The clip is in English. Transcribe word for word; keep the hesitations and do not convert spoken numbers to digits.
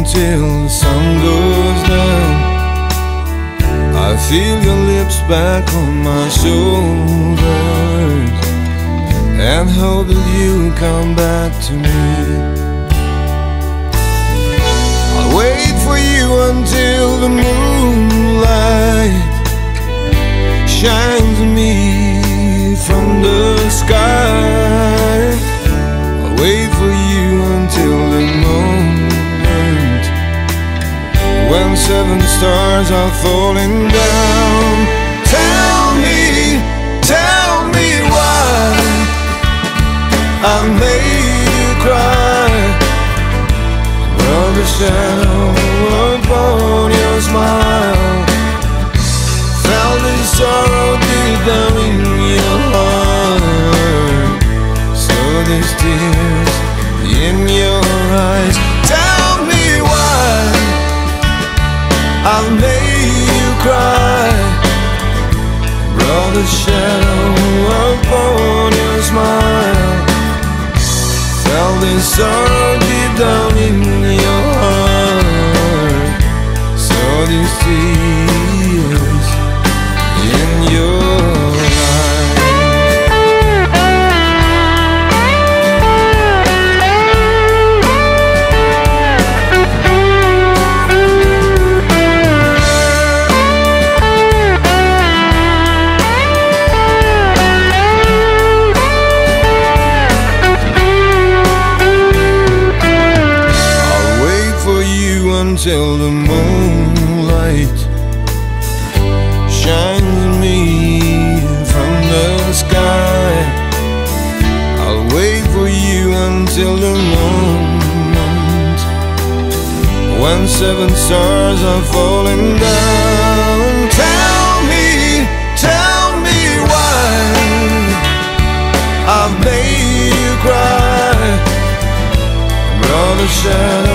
until the sun goes down. I feel your lips back on my shoulders and hope that you come back to me. I'll wait for you until the moonlight shines on me from the sky. I'll wait for you until the moment when seven stars are falling down. Tell me, tell me why I made you cry. Well, the shadow upon your smile, felt the sorrow deep down in your heart. So there's tears in your eyes. Tell me why I made you cry. Brought the shadow upon your smile, felt the sorrow deep down in your heart. So these tears in your until the moonlight shines on me from the sky. I'll wait for you until the moment when seven stars are falling down. Tell me, tell me why I've made you cry. Brought a shadow